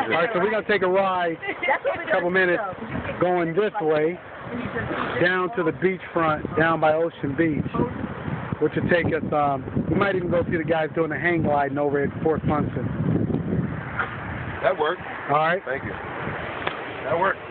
All right, so we're going to take a ride, a couple minutes, going this way, down to the beachfront, down by Ocean Beach, which will take us, we might even go see the guys doing the hang gliding over at Fort Munson. That worked. All right. Thank you. That worked.